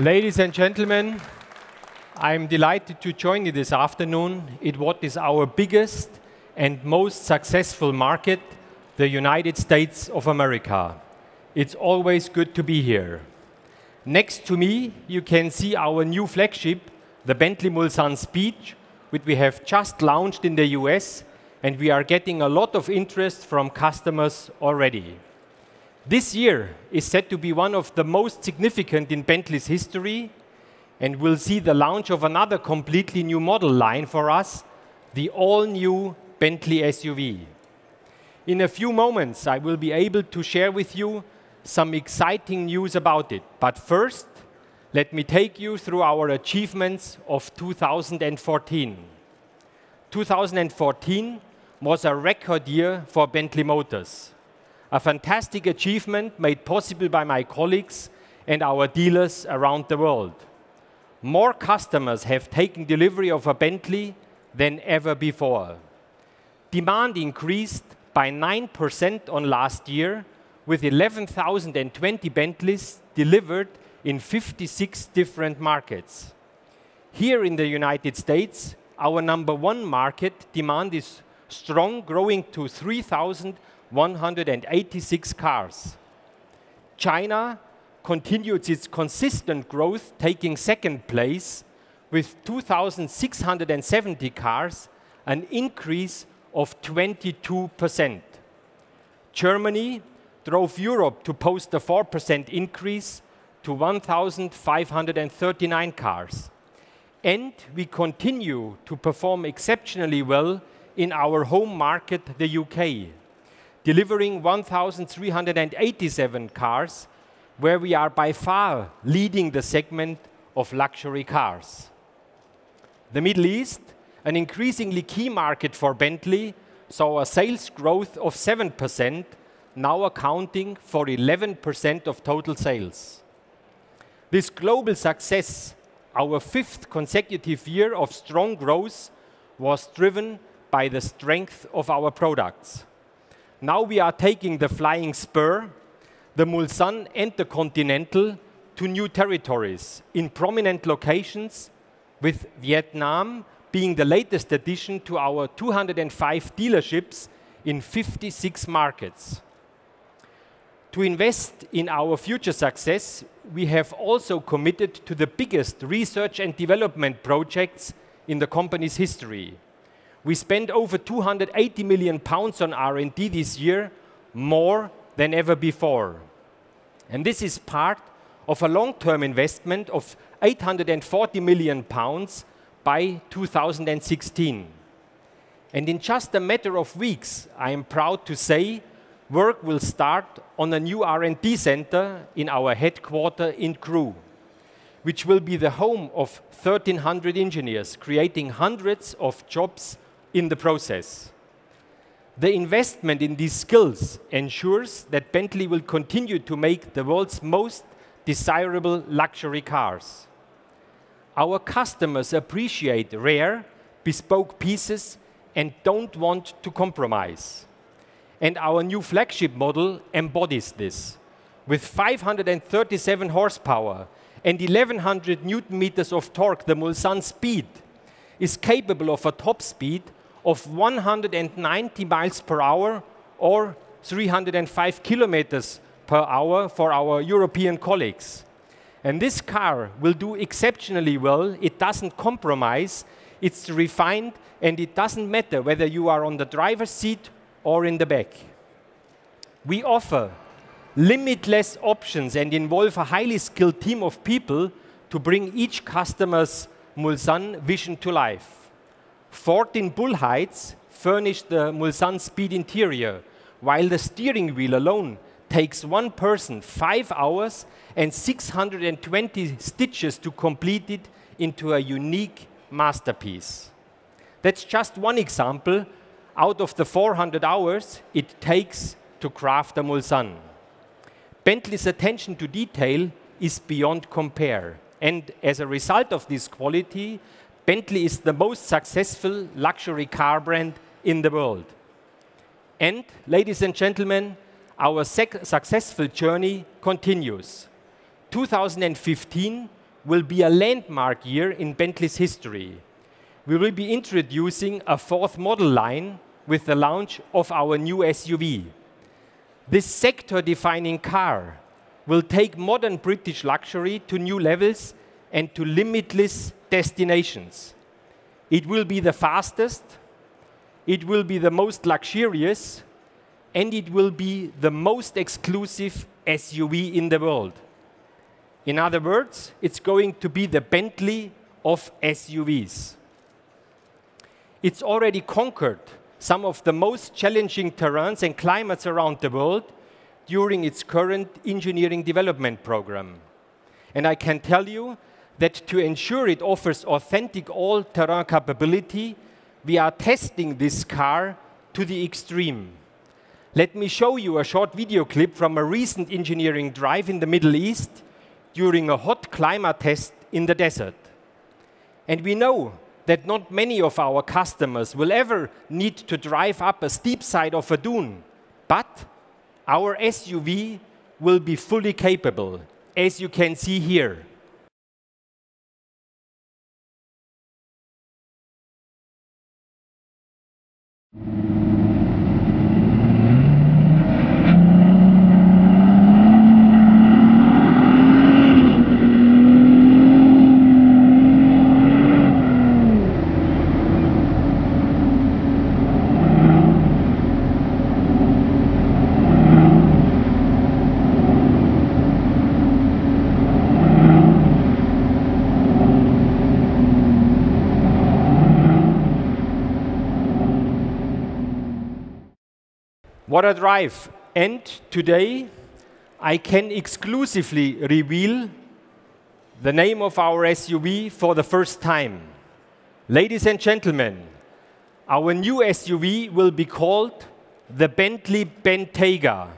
Ladies and gentlemen, I'm delighted to join you this afternoon in what is our biggest and most successful market, the United States of America. It's always good to be here. Next to me, you can see our new flagship, the Bentley Mulsanne Speed, which we have just launched in the US, and we are getting a lot of interest from customers already. This year is set to be one of the most significant in Bentley's history, and we'll see the launch of another completely new model line for us, the all-new Bentley SUV. In a few moments, I will be able to share with you some exciting news about it. But first, let me take you through our achievements of 2014. 2014 was a record year for Bentley Motors. A fantastic achievement made possible by my colleagues and our dealers around the world. More customers have taken delivery of a Bentley than ever before. Demand increased by 9% on last year, with 11,020 Bentleys delivered in 56 different markets. Here in the United States, our #1 market, demand is strong, growing to 3,186 cars. China continued its consistent growth, taking second place with 2,670 cars, an increase of 22%. Germany drove Europe to post a 4% increase to 1,539 cars. And we continue to perform exceptionally well in our home market, the UK, delivering 1,387 cars, where we are by far leading the segment of luxury cars. The Middle East, an increasingly key market for Bentley, saw a sales growth of 7%, now accounting for 11% of total sales. This global success, our 5th consecutive year of strong growth, was driven by the strength of our products. Now we are taking the Flying Spur, the Mulsanne and the Continental to new territories in prominent locations, with Vietnam being the latest addition to our 205 dealerships in 56 markets. To invest in our future success, we have also committed to the biggest research and development projects in the company's history. We spent over £280 million on R&D this year, more than ever before. And this is part of a long-term investment of £840 million by 2016. And in just a matter of weeks, I am proud to say, work will start on a new R&D center in our headquarters in Crewe, which will be the home of 1,300 engineers, creating hundreds of jobs in the process. The investment in these skills ensures that Bentley will continue to make the world's most desirable luxury cars. Our customers appreciate rare, bespoke pieces and don't want to compromise. And our new flagship model embodies this. With 537 horsepower and 1,100 Newton meters of torque, the Mulsanne Speed is capable of a top speed of 190 miles per hour or 305 kilometers per hour for our European colleagues. And this car will do exceptionally well. It doesn't compromise, it's refined, and it doesn't matter whether you are on the driver's seat or in the back. We offer limitless options and involve a highly skilled team of people to bring each customer's Mulsanne vision to life. 14 bull heights furnish the Mulsanne Speed interior, while the steering wheel alone takes one person 5 hours and 620 stitches to complete it into a unique masterpiece. That's just one example out of the 400 hours it takes to craft a Mulsanne. Bentley's attention to detail is beyond compare. And as a result of this quality, Bentley is the most successful luxury car brand in the world. And, ladies and gentlemen, our successful journey continues. 2015 will be a landmark year in Bentley's history. We will be introducing a fourth model line with the launch of our new SUV. This sector-defining car will take modern British luxury to new levels and to limitless destinations. It will be the fastest, it will be the most luxurious, and it will be the most exclusive SUV in the world. In other words, it's going to be the Bentley of SUVs. It's already conquered some of the most challenging terrains and climates around the world during its current engineering development program. And I can tell you that to ensure it offers authentic all-terrain capability, we are testing this car to the extreme. Let me show you a short video clip from a recent engineering drive in the Middle East during a hot climate test in the desert. And we know that not many of our customers will ever need to drive up a steep side of a dune, but our SUV will be fully capable, as you can see here. What a drive! And today, I can exclusively reveal the name of our SUV for the first time. Ladies and gentlemen, our new SUV will be called the Bentley Bentayga.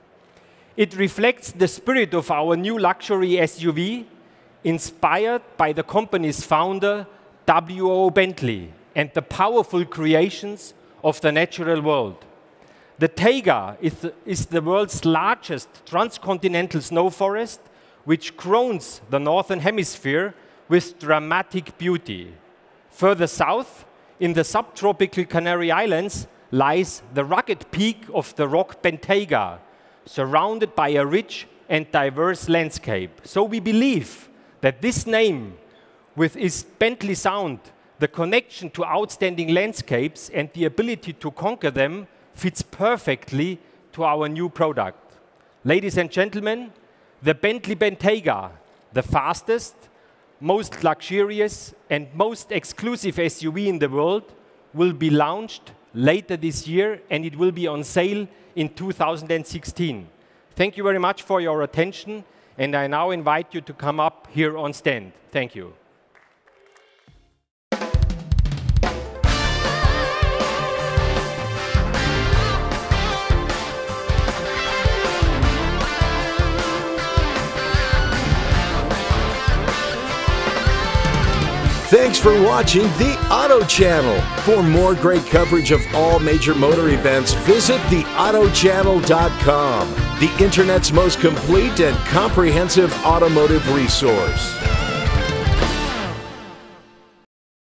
It reflects the spirit of our new luxury SUV, inspired by the company's founder, W.O. Bentley, and the powerful creations of the natural world. The Tayga is the world's largest transcontinental snow forest, which crowns the northern hemisphere with dramatic beauty. Further south, in the subtropical Canary Islands, lies the rugged peak of the rock Bentayga, surrounded by a rich and diverse landscape. So we believe that this name, with its Bentley sound, the connection to outstanding landscapes, and the ability to conquer them, fits perfectly to our new product. Ladies and gentlemen, the Bentley Bentayga, the fastest, most luxurious, and most exclusive SUV in the world, will be launched later this year, and it will be on sale in 2016. Thank you very much for your attention, and I now invite you to come up here on stand. Thank you. Thanks for watching the Auto Channel. For more great coverage of all major motor events, visit theautochannel.com, the internet's most complete and comprehensive automotive resource.